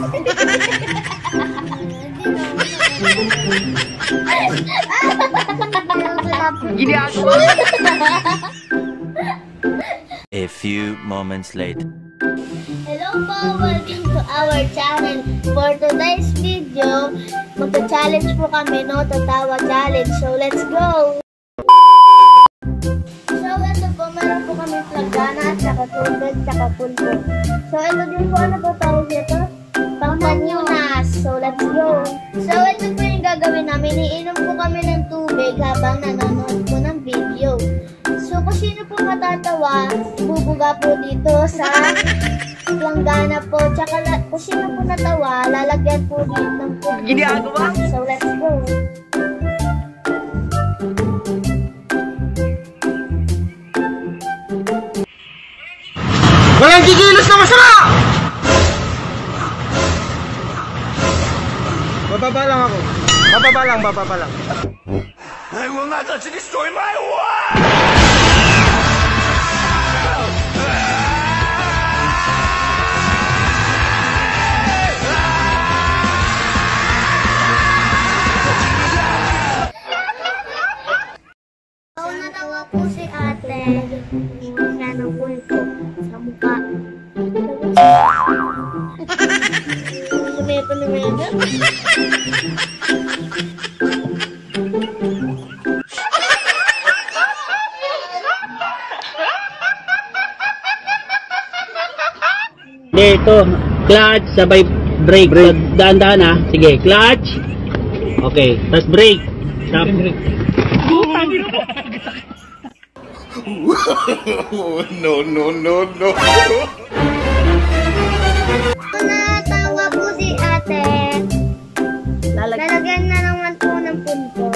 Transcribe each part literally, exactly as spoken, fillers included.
Gini ako. A few moments later. Hello po! Welcome to our channel. For today's video, magta-challenge po kami, no? Tatawa challenge. So, let's go! So, ito po, meron po kami planggana, tsaka tubig, tsaka pulpo. So, ito din po, ano po tawag dito? Pangpanyunas. So, let's go! So, ito po yung gagawin namin. Iinom po kami ng tubig habang nanonood po ng video. So, kung sino po matatawa, ibubuga po dito sa planggana po. Tsaka kung sino po natawa, lalagyan po dito ng po. Ginagawa? So, let's go. Walang gigilos na masama! Bababa lang ako. Bababa lang, bababa lang. I will not let you destroy my world! So, natawa po si ate. Nga ng pulpo sa mukha. Sumeto na medyo. Dito, clutch, sabay brake. Brake. Daan-daan ha. Sige, clutch. Okay, tapos brake. Stop. No, no, no, no. Natawa po si ate. Lalagyan na naman po ng punto.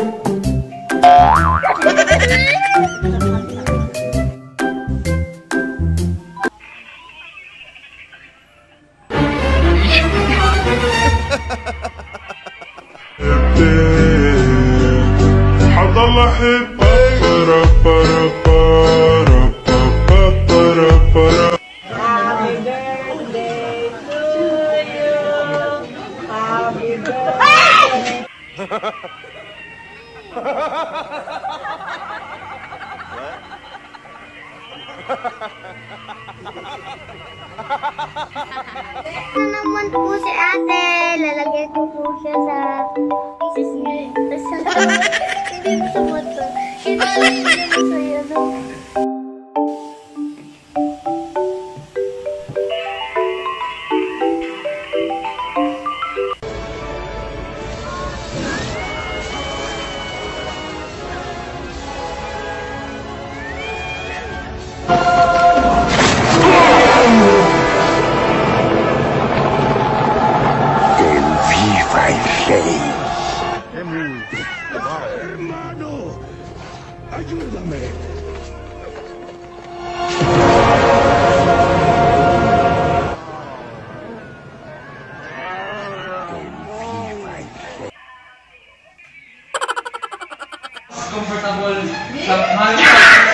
حضل احبك para para para para para. Happy birthday to you. Happy birthday. Ito naman po si ate. Lalagyan ko po siya sa sismi. Hindi mo sa mata. Kinalagyan mo sa iyo. Hermano, ayúdame. Comfortable sa Makita.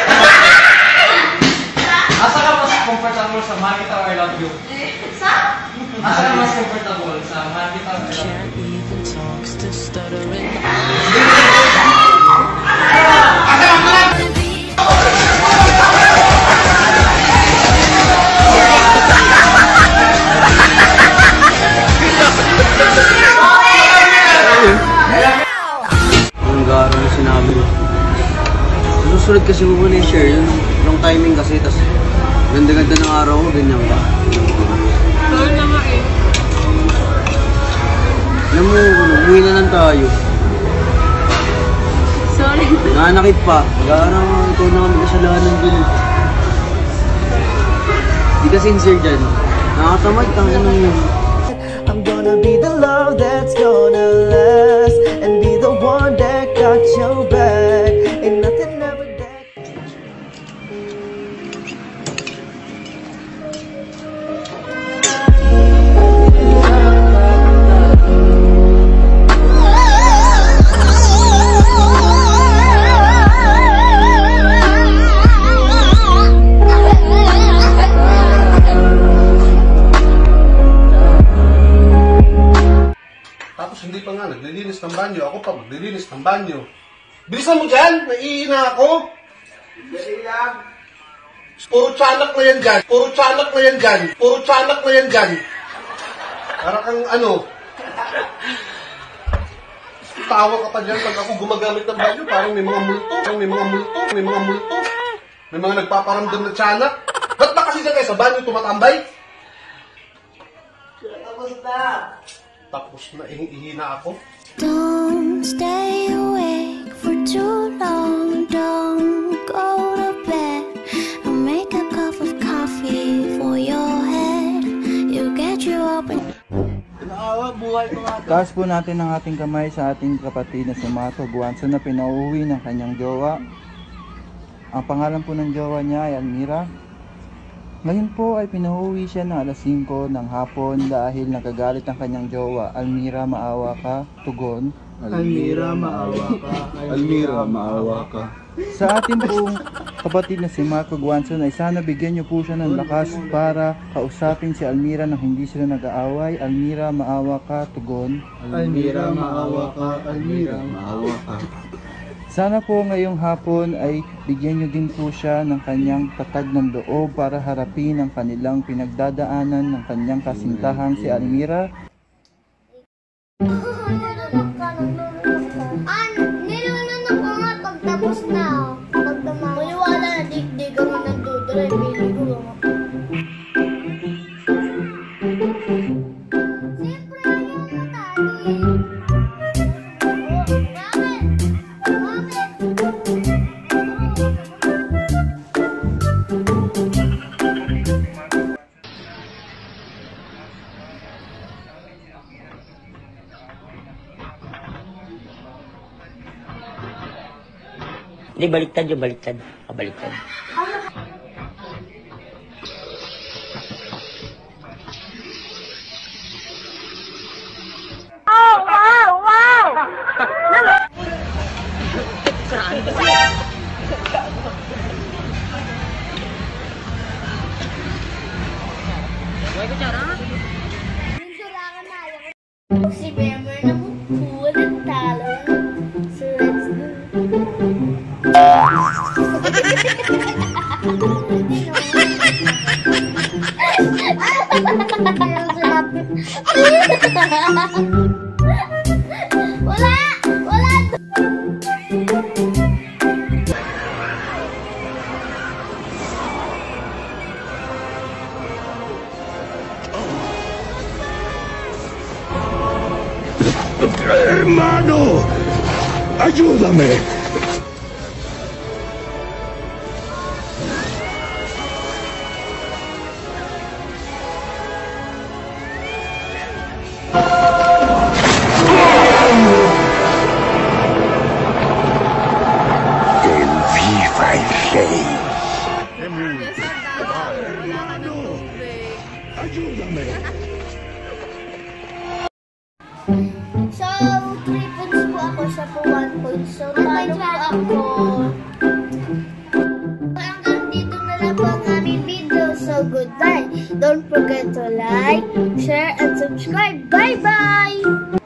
Asa ka mas comfortable sa Makita or I love you? Sa? Asa ka mas comfortable sa Makita or I love you? Ang garo na sinabi mo. Susunod kasi mo muna yung share yun. Wrong timing kasi. Tas ganda-ganda ng araw ko. Ganyan ba? Sorry naman eh. Alam mo, umuwi na lang tayo. Sorry. Nanakit pa. Garo, ikaw na kami kasalanan din. Di ka sincere dyan. Nakatamad kang ano yun. I'm gonna be the love that's gonna last and be the one that got your back. Ain't nothing ever that. banyo, ako pa maglilinis ng banyo. Bilisan mo dyan! Naiina ako! Dali lang. Puro tiyanak na yan dyan! Puro tiyanak na yan dyan! Puro tiyanak na yan dyan! Para kang ano... Tawa ka pa dyan pag ako gumagamit ng banyo. Parang may mga multo. Parang may mga multo. May mga multo. May mga nagpaparamdam na tiyanak. Ba't ba kasi dyan kayo sa banyo tumatambay? Tapos na. Tapos na, ihina ako. Don't stay awake for too long. Don't go to bed. I'll make a cup of coffee for your head. You get you open. Taas po natin ang ating kamay sa ating kapatid na si Marco Guanzo na pinauwi ng kanyang jowa. Ang pangalan po ng jowa niya ay Almira. Ngayon po ay pinauwi siya ng alas singko ng hapon dahil nagagalit ang kanyang jowa. Almira, maawa ka, tugon. Almira, maawa ka. Almira, maawa ka. Sa ating pong kapatid na si Marco Guanzo ay sana bigyan niyo po siya ng lakas para kausapin si Almira nang hindi sila nag-aaway. Almira, maawa ka, tugon. Almira, maawa ka. Almira, maawa ka. Sana po ngayong hapon ay bigyan niyo din po siya ng kanyang tatag ng loob para harapin ang kanilang pinagdadaanan ng kanyang kasintahang si Almira. Nilunod ko nga pagtapos na. Pagtapos. Maniwala na di, di ka mo nagdudre. Pili ko nga. Siyempre, ayaw mo tayo eh. Hindi, baliktad yung baliktad. Kabaliktad. Oh, wow, wow! Si Bemer na mo po nagtalo. So let's go. Wala! Wala! Hermano, ayúdame. Ayúdame. So, three points po ako, siya po one point. So, talo po ako. Hanggang dito na lang po ang aming video. So, goodbye. Don't forget to like, share, and subscribe. Bye-bye!